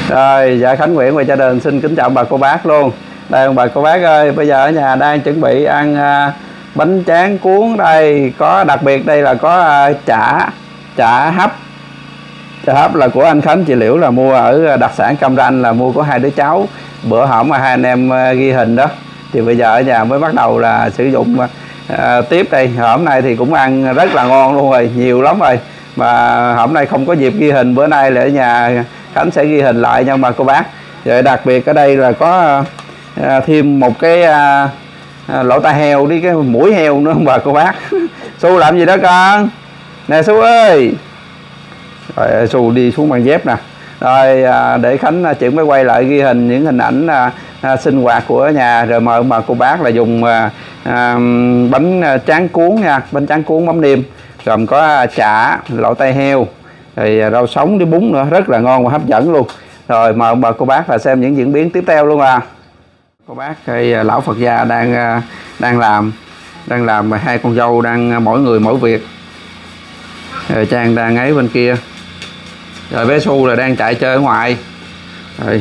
Rồi, dạ Khánh Nguyễn và gia đình xin kính chào bà cô bác luôn. Đây bà cô bác ơi, bây giờ ở nhà đang chuẩn bị ăn bánh tráng cuốn đây. Có đặc biệt đây là có chả hấp. Chả hấp là của anh Khánh chị Liễu, là mua ở đặc sản Cam Ranh, là mua của hai đứa cháu. Bữa hổm mà hai anh em ghi hình đó. Thì bây giờ ở nhà mới bắt đầu là sử dụng tiếp đây. Hôm nay thì cũng ăn rất là ngon luôn rồi, nhiều lắm rồi. Mà hôm nay không có dịp ghi hình, bữa nay là ở nhà Khánh sẽ ghi hình lại nha bà cô bác. Rồi đặc biệt ở đây là có thêm một cái lỗ tai heo đi, cái mũi heo nữa bà cô bác. Su làm gì đó con? Nè Su ơi. Rồi Su đi xuống bằng dép nè. Rồi để Khánh chuyển mới quay lại ghi hình những hình ảnh sinh hoạt của nhà. Rồi mời bà cô bác là dùng bánh tráng cuốn nha, bánh tráng cuốn mắm nêm, gồm có chả, lỗ tai heo, rồi rau sống với bún nữa, rất là ngon và hấp dẫn luôn. Rồi mời bà cô bác là xem những diễn biến tiếp theo luôn à. Cô bác thì lão Phật gia đang làm hai con dâu đang mỗi người mỗi việc. Rồi Trang đang ấy bên kia. Rồi bé Su là đang chạy chơi ở ngoài. Rồi.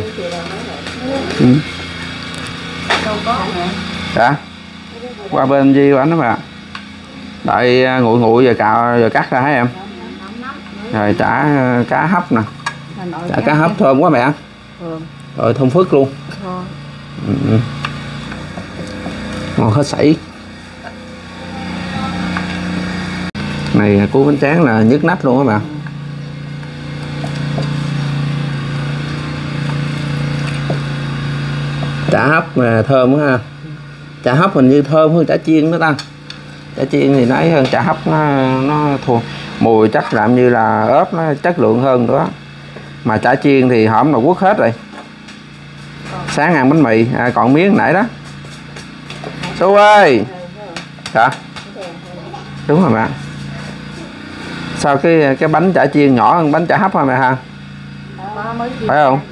Dạ. Qua bên Di của anh đó mà. Đợi nguội rồi cạo rồi cắt ra hả em? Rồi chả cá hấp nè. Chả cá hấp thơm quá mẹ. Rồi thơm phức luôn. Ngon hết sảy. Này cuốn bánh tráng là nhức nách luôn các bạn. Chả hấp mà thơm quá ha. Chả hấp hình như thơm hơn chả chiên nữa ta. Chả chiên thì nấy hơn, chả hấp nó thua mùi chắc làm như là ớp nó chất lượng hơn nữa. Mà chả chiên thì hổm là quất hết rồi. Sáng ăn bánh mì còn miếng nãy đó. Su ơi. Hả? Đúng rồi bạn. Sao cái bánh chả chiên nhỏ hơn bánh chả hấp hả mẹ ha? Phải không?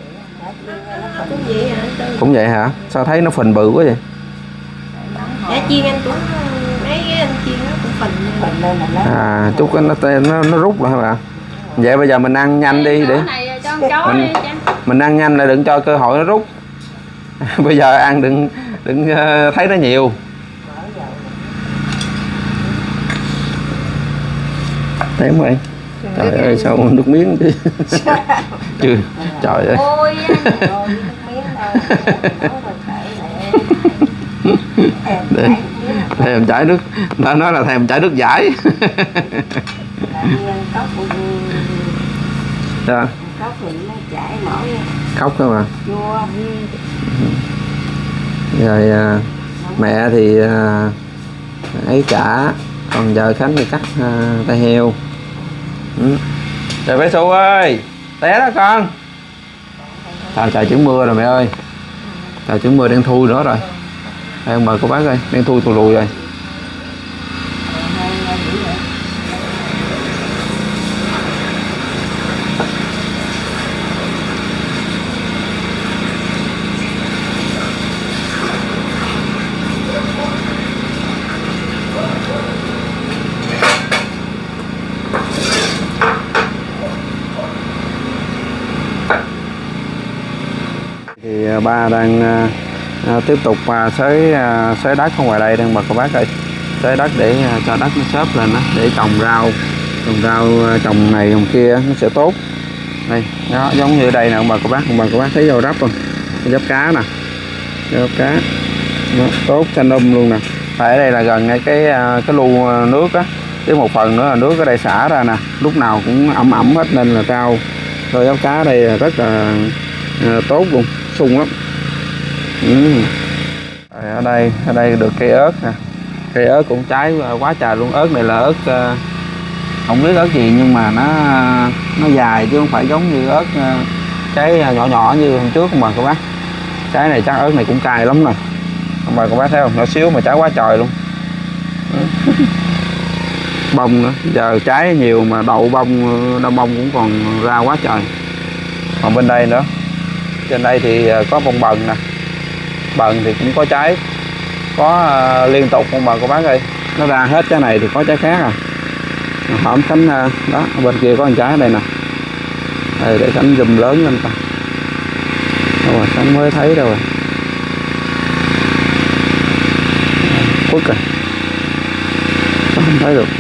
Cũng vậy hả? Sao thấy nó phình bự quá vậy? Chả chiên anh cũng mấy cái anh chiên nó cũng phình lên. Chút nó rút rồi hả bạn? Vậy bây giờ mình ăn nhanh đi để mình ăn nhanh là đừng cho cơ hội nó rút. Bây giờ ăn đừng thấy nó nhiều. Thấy không em? Trời ơi sao nước miếng chứ. Chưa. Trời ơi. Ôi thèm chảy nước, nó nói là thèm chảy nước giải. Sao? Khóc cơ mà. Rồi mẹ thì ấy chả, còn giờ Khánh thì cắt tai heo. Trời bé Su ơi, té đó con. Trời chuyển mưa rồi mẹ ơi. Trời chuyển mưa đang thui nữa rồi. Đây ông bà cô bác ơi, đang thui tù lùi rồi. Thì ba đang tiếp tục xới đất ở ngoài đây đang bà cô bác ơi. Xới đất để cho đất nó xốp lên đó, để trồng rau trồng này trồng kia nó sẽ tốt. Đây đó, giống như đây nè ông bà cô bác thấy rau rắp không? Cái giáp cá nè, giáp cá nó tốt xanh luôn nè. Tại ở đây là gần ngay cái lu nước á, với một phần nữa là nước ở đây xả ra nè, lúc nào cũng ẩm hết nên là rau rồi giáp cá ở đây rất là tốt luôn, sung lắm. Ở đây được cây ớt nè, cây ớt cũng trái quá trời luôn. Ớt này là ớt không biết ớt gì nhưng mà nó dài chứ không phải giống như ớt trái nhỏ như hôm trước. Mà các bác, trái này chắc ớt này cũng cay lắm rồi. Mà các bác thấy không, nhỏ xíu mà trái quá trời luôn. Bông nữa, giờ trái nhiều mà đậu bông cũng còn ra quá trời. Còn bên đây nữa, trên đây thì có bông bần nè, bần thì cũng có trái, có liên tục con bà cô bác ơi, nó ra hết trái này thì có trái khác à. Hổm Khánh đó, bên kia có con trái ở đây nè. Đây để Khánh zoom lớn lên coi. Đâu rồi, Khánh mới thấy đâu rồi. Quất rồi. Không thấy được.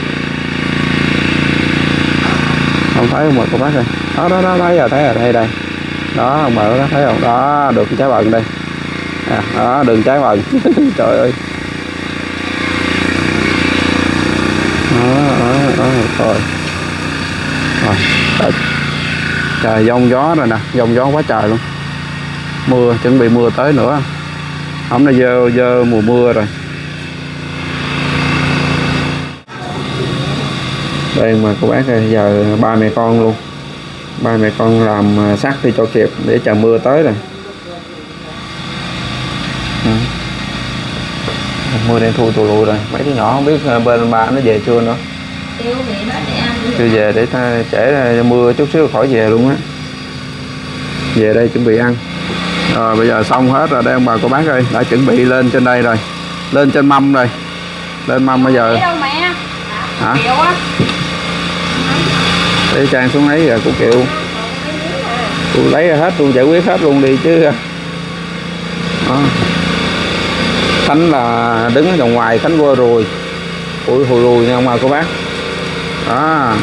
Không thấy không, mời cô bác ơi. Đó thấy rồi, đây đây. Đó ông bà đó thấy không? Đó được trái bần đây. Đó đường trái bần. Trời ơi. Đó rồi. Rồi. Trời giông gió rồi nè, giông gió quá trời luôn. Mưa, chuẩn bị mưa tới nữa. Hôm nay giờ mùa mưa rồi. Đây mà cô bác ơi, giờ ba mẹ con luôn. Ba mẹ con làm sắt đi cho kịp để chờ mưa tới rồi. Mưa đen thui tù lùi rồi. Mấy đứa nhỏ không biết bên ba nó về chưa nữa. Chưa về để trễ mưa chút xíu khỏi về luôn á. Về đây chuẩn bị ăn. Rồi bây giờ xong hết rồi đây ông bà cô bác ơi, đã chuẩn bị lên trên đây rồi. Lên trên mâm rồi. Lên mâm bây giờ. Hả? Để Trang xuống lấy rồi cô Kiều. Tôi lấy ra hết, tôi giải quyết hết luôn đi chứ. Đó. Khánh là đứng ở vòng ngoài, Khánh vô rồi. Ủi hồi lùi nha ông bà cô bác. Đó.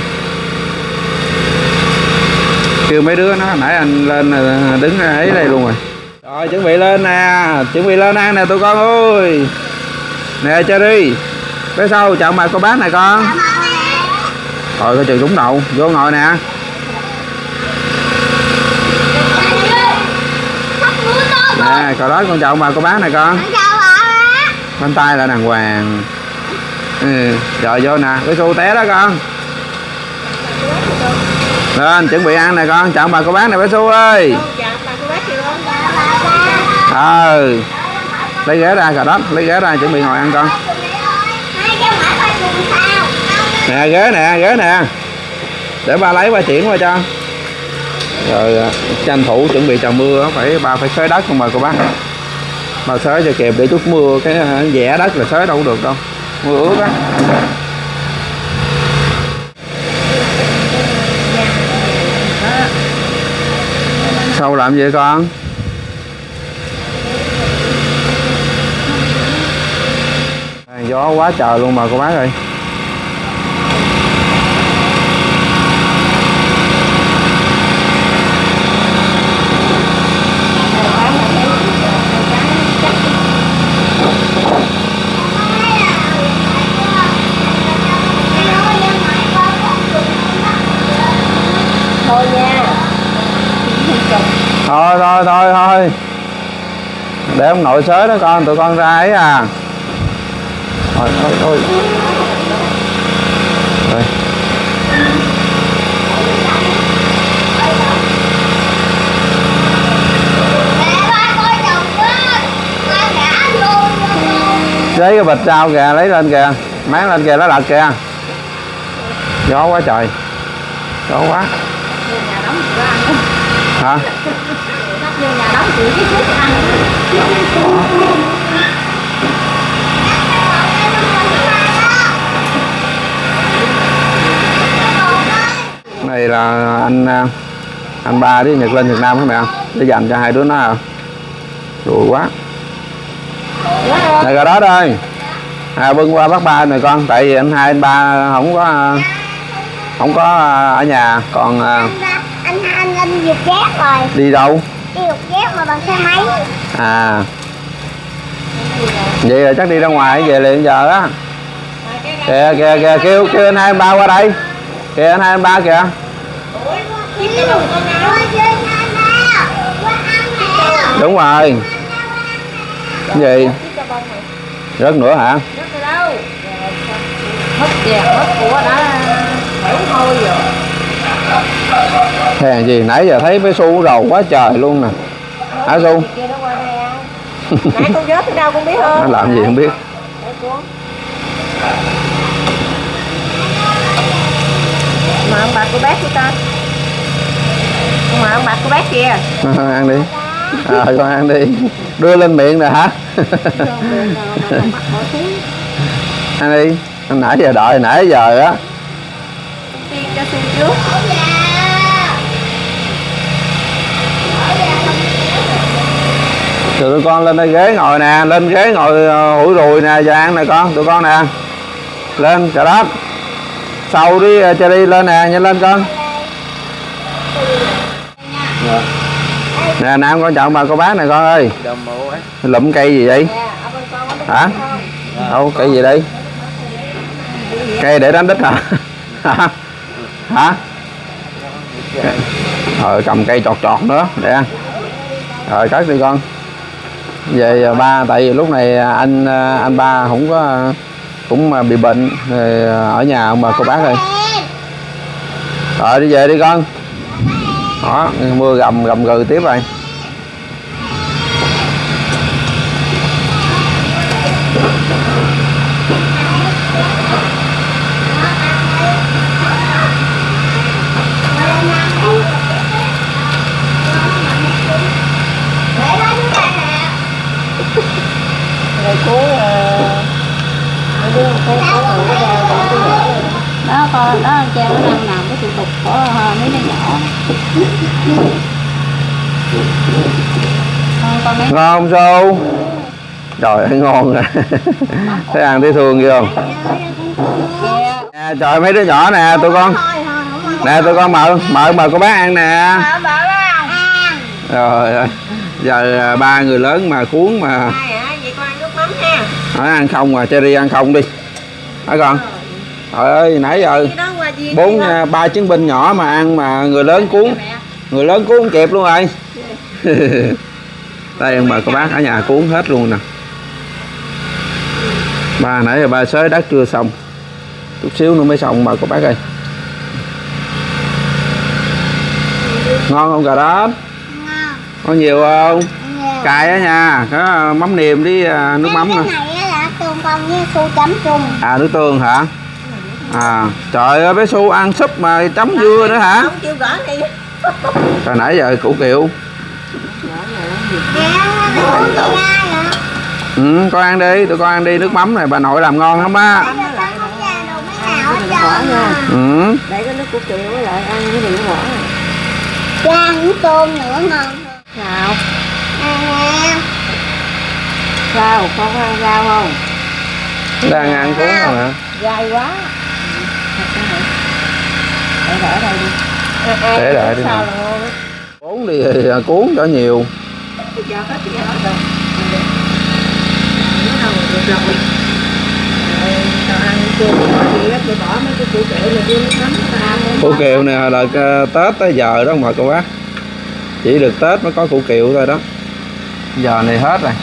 Kêu mấy đứa nó nãy anh lên đứng ấy đây luôn rồi. Rồi chuẩn bị lên nè, chuẩn bị lên ăn nè tụi con ơi. Nè chơi đi. Phía sau chào bà cô bác này con. Rồi coi chừng trúng đầu, vô ngồi nè. Nè, coi đó con chào bà cô bác này con. Bên tay là đàng hoàng. Rồi vô nè, cái xu té đó con. Lên chuẩn bị ăn nè con, chào bà cô bác này bé Su ơi. Lấy ghế ra, cà đất, lấy ghế ra chuẩn bị ngồi ăn con. Nè ghế nè. Để ba lấy ba chuyển qua cho. Rồi tranh thủ chuẩn bị chào mưa ba phải xới đất không bà cô bác. Ba xới cho kịp để chút mưa cái vẽ đất là xới đâu được đâu. Mưa ướt á. Sao làm gì con? Gió quá trời luôn mà cô bác ơi. Thôi nha. Thôi. Để ông nội xới đó con, tụi con ra ấy à. Thôi. Rồi. Lấy cái bịch rau kìa, lấy lên kìa. Máng lên kìa, nó lật kìa. Gió quá trời. Gió quá. Hả? Này là anh ba đi Nhật lên Việt Nam hả mẹ? Để dành cho hai đứa nó à? Rùi quá. Này rồi đó đây. Bưng qua bác ba này con, tại vì anh hai anh ba không có ở nhà, còn anh dục dép rồi. Đi đâu? Đi dục dép mà bằng xe máy. À. Vậy là chắc đi ra ngoài về liền giờ á. Kìa kêu anh hai anh ba qua đây. Kìa anh hai anh ba kìa. Đúng rồi. Cái gì? Rớt nữa hả? Mất của đã thôi rồi. Hèn gì nãy giờ thấy mấy Su rầu quá trời luôn nè. Hả Su? Nãy con rớt tới đâu con biết không? Nó làm gì không biết. Mà ông bà cô bác của ta. Mà ông bà cô bác kìa. Ăn đi. Con ăn đi. Đưa lên miệng nè hả? Ăn đi. Nãy giờ đợi nãy giờ á. Tiên cho Su trước. tụi con lên đây ghế ngồi nè, lên ghế ngồi hủi rùi nè, giờ ăn nè con, tụi con nè. Lên cà rốt. Sâu đi cherry lên nè, nhanh lên con. Nè Nam con chọn bà cô bác này con ơi. Lụm cây gì vậy? Hả? Đâu cây gì đây? Cây để đánh đít hả? Hả? Rồi cầm cây chọt chọt nữa để ăn. Rồi cất đi con. Về ba, tại vì lúc này anh ba không có, cũng bị bệnh rồi, ở nhà ông bà cô bác ơi. Rồi đi về đi con. Đó, mưa gầm gừ tiếp rồi. Đó con đó cha nó đang làm cái thủ tục của mấy đứa nhỏ. Ngon không Su? Trời ơi ngon rồi. Thấy ăn thấy thương chưa không? Nè, trời mấy đứa nhỏ nè tụi con. Nè tụi con mời cô bác ăn nè. Rồi giờ ba người lớn mà cuốn mà. Vậy con ăn nước mắm ha. Hỏi ăn không mà cherry ăn không đi. Hả con? Trời ơi nãy giờ ba chiến binh nhỏ mà ăn mà người lớn cuốn không kịp luôn rồi. Đây ông bà cô bác ở nhà cuốn hết luôn nè. Ba nãy giờ ba xới đất chưa xong, chút xíu nữa mới xong bà cô bác ơi. Ngon không cà rốt? Có nhiều không? Cay á nha, có mắm nêm với nước mắm nè. Tương con với Su chấm chung. À nước tương hả? À trời ơi bé Su ăn súp mà chấm dưa nữa hả? Trời nãy giờ củ kiệu. Ừ, con ăn đi, tụi con ăn đi, nước mắm này bà nội làm ngon lắm á. Ừ. Để cái nước củ kiệu với lại ăn cái đừng bỏ. Cha nước tôm nữa ngon. Sao? Nè. Sao? Con có ăn rau không? Đang ăn cuốn không hả? Dai quá. Để ở đây đi. Để đợi đi. Cuốn đi thì cuốn cho nhiều. Củ kiệu nè là Tết tới giờ đó mà cô bác. Chỉ được Tết mới có củ kiệu thôi đó. Giờ này hết rồi.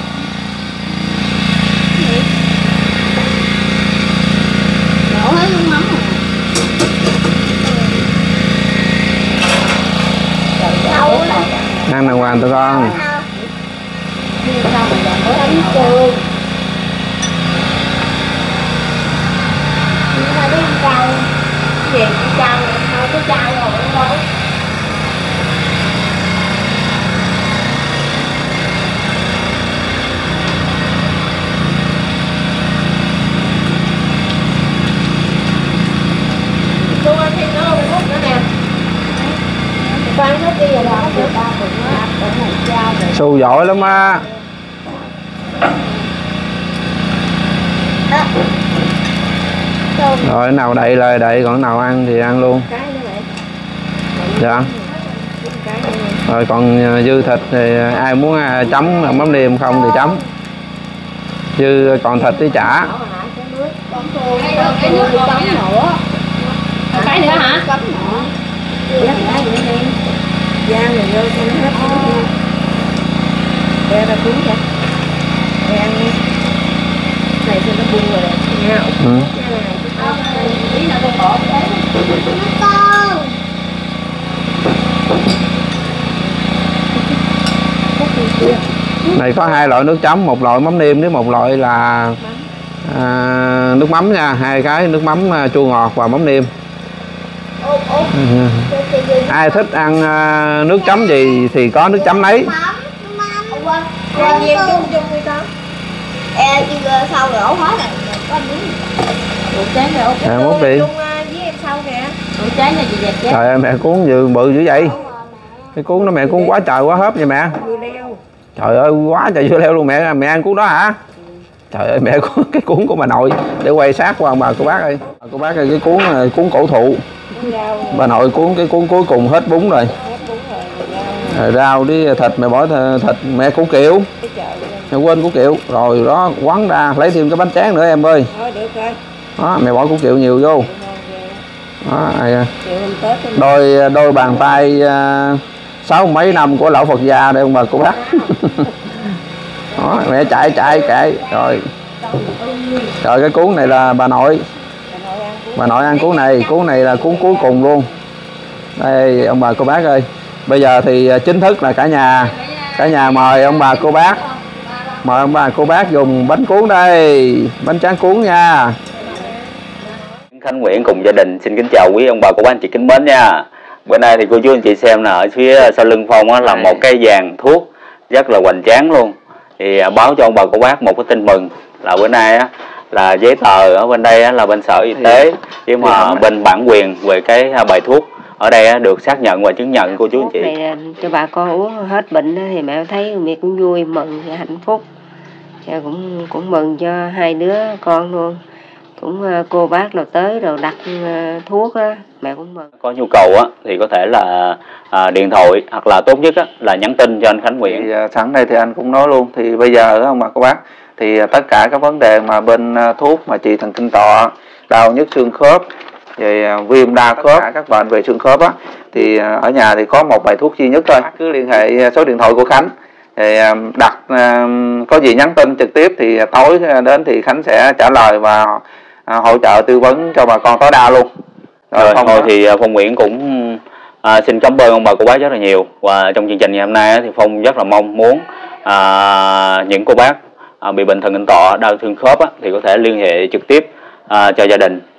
Đổ hết nước mắm rồi. Ăn đàng hoàng tụi con. Su giỏi lắm á. Rồi nào đậy lời đậy, còn nào ăn thì ăn luôn. Dạ. Rồi còn dư thịt thì ai muốn chấm mắm nêm không thì chấm. Dư còn thịt thì chả. Cái nữa hả? Chấm nữa. Giang rồi vô cho nó hết. Để ra cuốn cho. Để ăn đi. Này cho nó bung rồi nha. Ừ. Tí nào tôi bỏ cái Này có hai loại nước chấm, một loại mắm nêm với một loại là nước mắm nha, hai cái nước mắm chua ngọt và mắm nêm. Ai thích ăn nước chấm gì thì có nước chấm nấy. Sau rồi ổ hết rồi. Mốt đi. Trời ơi mẹ cuốn vừa bự dữ vậy. Cái cuốn đó mẹ cuốn quá trời quá hớp vậy mẹ. Trời ơi quá trời dưa leo luôn. Mẹ ăn cuốn đó hả? Trời ơi mẹ có cái cuốn của bà nội để quay sát qua bà cô bác ơi. Cô bác ơi, cái cuốn cổ thụ. Bà nội cuốn cái cuốn cuối cùng hết bún rồi. Rồi rau với thịt, mẹ bỏ thịt, mẹ củ kiệu. Mẹ quên củ kiệu rồi đó, quấn ra lấy thêm cái bánh tráng nữa em ơi. Đó, mẹ bỏ củ kiệu nhiều vô. Đó, đôi bàn tay 60 mấy năm của lão Phật già đây ông bà cô bác. Đó, mẹ chạy rồi. Rồi cái cuốn này là bà nội ăn cuốn này là cuốn cuối cùng luôn. Đây ông bà cô bác ơi, bây giờ thì chính thức là cả nhà mời ông bà cô bác dùng bánh cuốn đây, bánh tráng cuốn nha. Khánh Nguyễn cùng gia đình xin kính chào quý ông bà cô bác anh chị kính mến nha. Bữa nay thì cô chú anh chị xem là ở phía sau lưng Phong á, là một cái dàn thuốc rất là hoành tráng luôn. Thì báo cho ông bà cô bác một cái tin mừng là bữa nay á, là giấy tờ ở bên đây á, là bên Sở Y tế nhưng mà bên bản quyền về cái bài thuốc ở đây á, được xác nhận và chứng nhận cô chú anh chị. Này cho bà con uống hết bệnh đó, thì mẹ thấy mẹ cũng vui mừng và hạnh phúc. Cũng mừng cho hai đứa con luôn. Cũng cô bác nào tới rồi đặt thuốc á, mẹ cũng mừng. Có nhu cầu á thì có thể là điện thoại hoặc là tốt nhất á là nhắn tin cho anh Khánh Nguyễn. Thì sẵn đây thì anh cũng nói luôn, thì bây giờ ông bà cô bác thì tất cả các vấn đề mà bên thuốc mà trị thần kinh tọa, đau nhức xương khớp, rồi viêm đa khớp, các bệnh về xương khớp á, thì ở nhà thì có một bài thuốc duy nhất thôi. Cứ liên hệ số điện thoại của Khánh thì đặt, có gì nhắn tin trực tiếp thì tối đến thì Khánh sẽ trả lời và hỗ trợ tư vấn cho bà con tối đa luôn. Rồi thôi thì Phong Nguyễn cũng xin cảm ơn ông bà cô bác rất là nhiều. Và trong chương trình ngày hôm nay thì Phong rất là mong muốn những cô bác bị bệnh thần kinh tọa, đau xương khớp thì có thể liên hệ trực tiếp cho gia đình